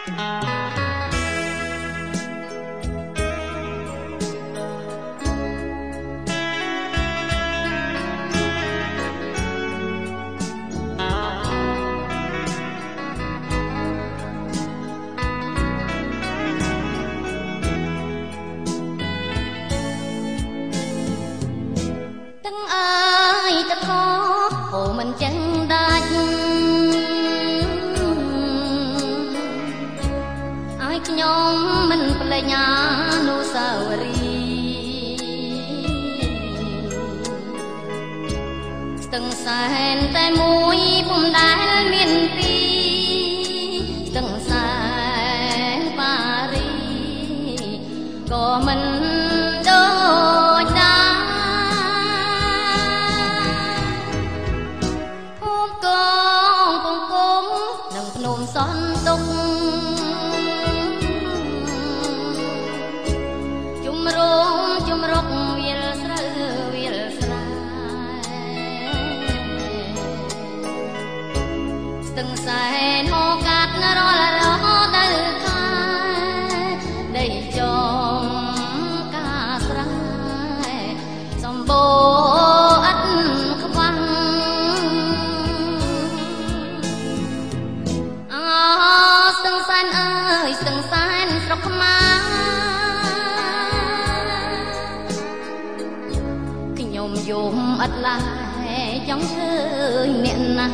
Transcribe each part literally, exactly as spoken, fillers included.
មិនចឹងដាច់ឲ្យខ្ញុំមិនភ្លេចអនុស្សាវរីយ៍ស្ទឹងសែនតែមួយពុំដែលមានពីរស្ទឹងសែនប៉ារីក៏មិនដូចដែរសន្ទុកជំរងជំរុកវាលស្រូវវាលស្រែស្ទឹងសែនហូរកាត់រាល់រហូតទៅខែដីចងការស្រែសម្បូរឥតខ្វះស្ទឹងសែនអើយស្ទឹងសែនស្រុកខ្មែរខ្ញុំយំអត់ឡាយចង់ឃើញអ្នកណា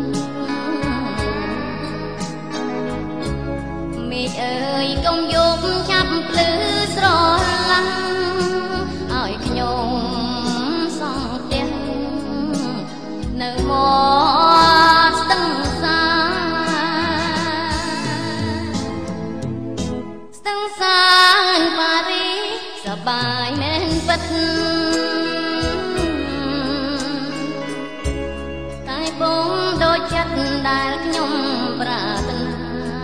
មេឃអើយកុំយប់ចាប់ភ្លឺស្រឡាំងឲ្យខ្ញុំសង់ផ្ទះនៅមាត់ស្ទឹងសែនប៉ារីសបាយមែនពិតតែពុំដូចចិត្តដែលខ្ញុំប្រាថ្នា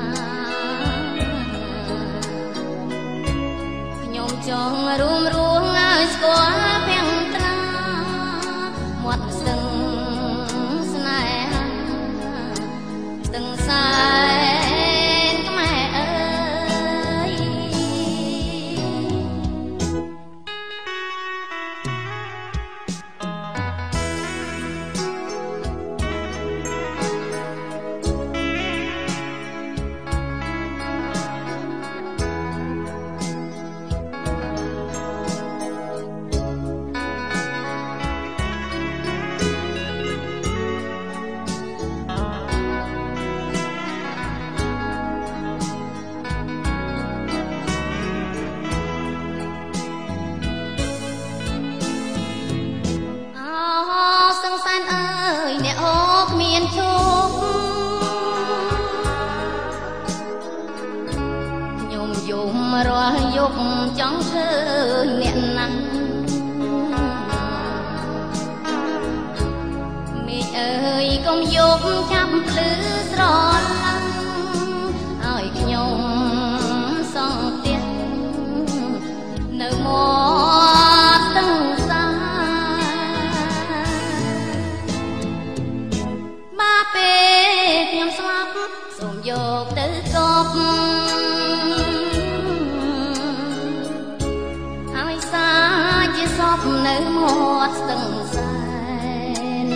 ខ្ញុំចង់រួមរស់ឲ្យស្គាល់ភាំងត្រាមាត់ស្ទឹងស្នេហាស្ទឹងសែនខ្មែរអើយយំរាល់យប់ចង់ឃើញអ្នកណាមេឃអើយកុំយប់ចាប់ភ្លឺស្រឡាំងឲ្យខ្ញុំសង់ផ្ទះនៅមាត់ស្ទឹងសែនមកពេលខ្ញុំស្លាប់សូមយកទៅកប់សពនៅមាត់ស្ទឹងសែន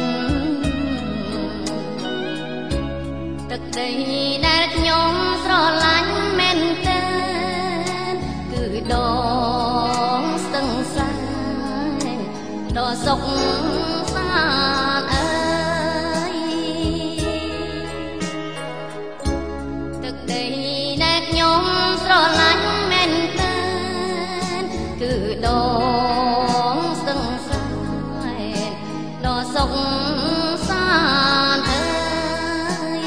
ទឹកដីដែលខ្ញុំស្រឡាញ់មែនទែនគឺដងស្ទឹងសែនដ៏សុខសាន្តអើយទឹកដីដែលខ្ញុំស្រឡាញ់មែនទែនគឺដងសុខសាន្តអើយ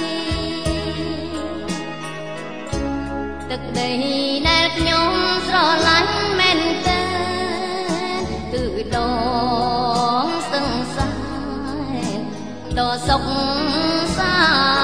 ទឹកដីដែលខ្ញុំស្រឡាញ់មែនទែនគឺដងស្ទឹងសែនដ៏សុខសាន្ត